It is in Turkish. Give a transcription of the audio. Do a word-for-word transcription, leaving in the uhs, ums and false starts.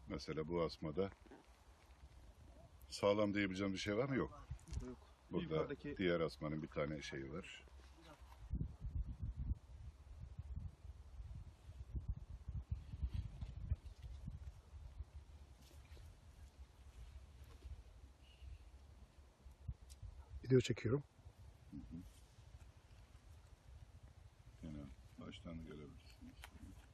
Mesela bu asmada sağlam diyebileceğim bir şey var mı? Yok. Yok. Burada Yukarıdaki diğer asmanın bir tane şeyi var. Video çekiyorum. Yine baştan görebilirsiniz.